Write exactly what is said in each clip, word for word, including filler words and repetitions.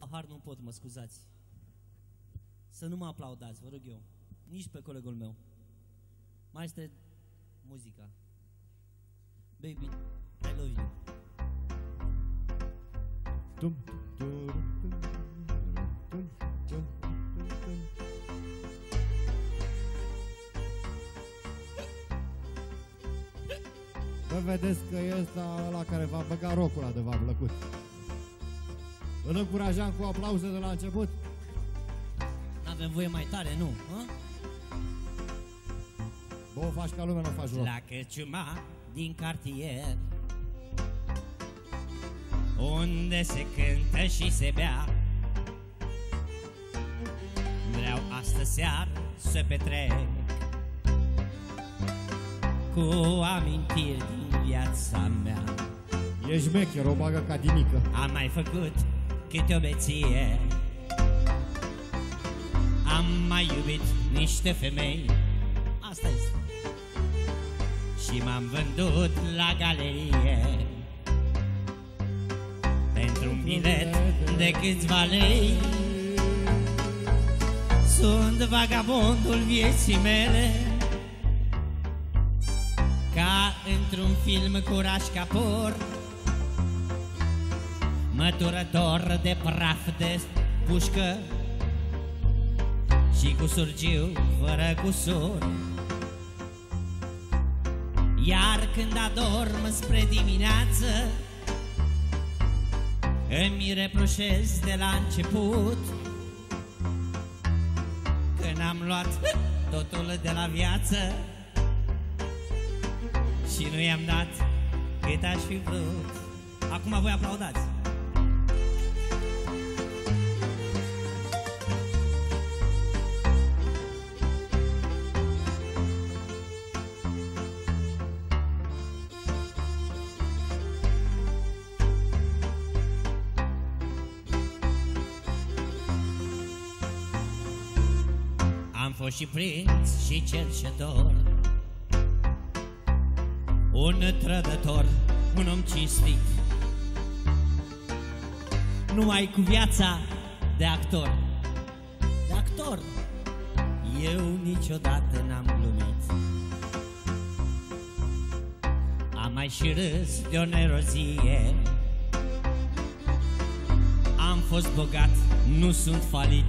pahar nu pot, mă scuzați. Să nu mă aplaudați, vă rog eu. Nici pe colegul meu. Mai este muzica. Baby, I love you. Tum, tum, tum, tum, tum, tum. Vă vedeți că e ăsta ăla care v-a băgat rocul ăla de v-a plăcut. Îl încurajam cu aplauze de la început. N-avem voie mai tare, nu? A? Bă, o faci ca lumea, nu o faci rock. La căciuma din cartier, unde se cântă și se bea, vreau astă seară să petrec cu amintiri din viața mea. E șmecher, o bagă ca dinică. Am mai făcut câte o beție, am mai iubit niște femei, asta este. Și m-am vândut la galerie pentru un bilet de câțiva lei. Sunt vagabondul vieții mele, ca într-un film cu Raj Kapoor, măturător de praf de pușcă și cu surgiu fără cusur. Iar când adorm spre dimineață, îmi reproșez de la început că n-am luat totul de la viață și nu i-am dat cât aș fi vrut. Acum voi aplaudați. Am fost și prinț și cerșetor, un trădător, un om cinstit, numai cu viața de actor. De actor eu niciodată n-am glumit. Am mai și râs de o nerozie, am fost bogat, nu sunt falit,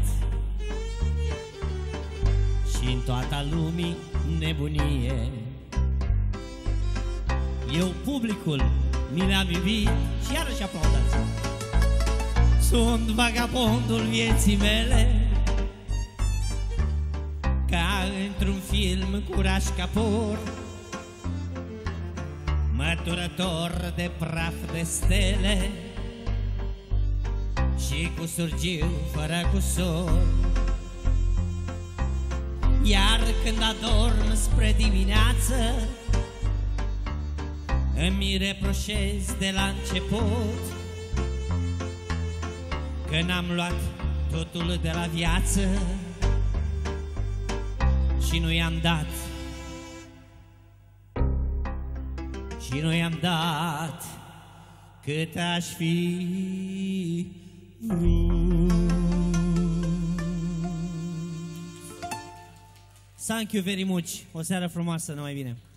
și în toată lumii nebunie. Eu publicul mi l-am iubit și iarăși aplaudați. Sunt vagabondul vieții mele, ca într-un film cu Raj Kapoor, măturător de praf de stele și cu surgiu fără cusur. Iar când adorm spre dimineață, îmi reproșez de la început că n-am luat totul de la viață și nu i-am dat, și nu i-am dat cât aș fi vrut. Thank you very much. O seară frumoasă, numai bine.